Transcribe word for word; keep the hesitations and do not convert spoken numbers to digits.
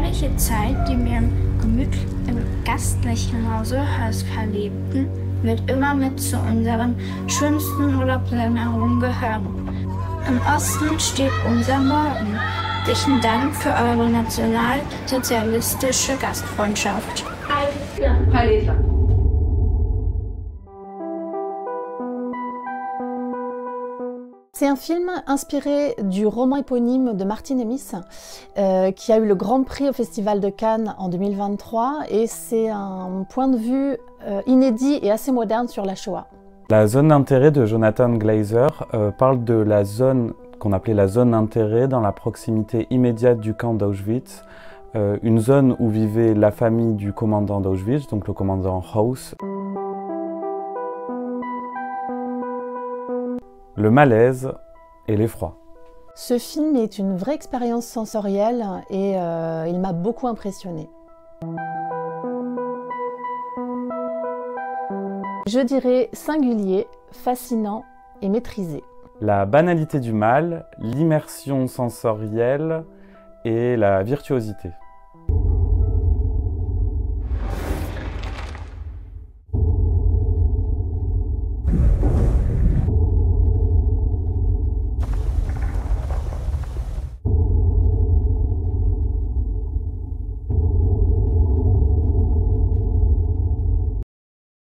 herrliche Zeit, die wir im gemütlichen, im gastlichen Hause Hörs verlebten, wird immer mit zu unseren schönsten Urlaubserinnerungen gehören. Im Osten steht unser Morgen. Herzlichen Dank für eure nationalsozialistische Gastfreundschaft. C'est un film inspiré du roman éponyme de Martin Amis, euh, qui a eu le Grand Prix au Festival de Cannes en deux mille vingt-trois, et c'est un point de vue euh, inédit et assez moderne sur la Shoah. La zone d'intérêt de Jonathan Glazer euh, parle de la zone qu'on appelait la zone d'intérêt dans la proximité immédiate du camp d'Auschwitz, euh, une zone où vivait la famille du commandant d'Auschwitz, donc le commandant Haus. Le malaise et l'effroi. Ce film est une vraie expérience sensorielle et euh, il m'a beaucoup impressionnée. Je dirais singulier, fascinant et maîtrisé. La banalité du mal, l'immersion sensorielle et la virtuosité.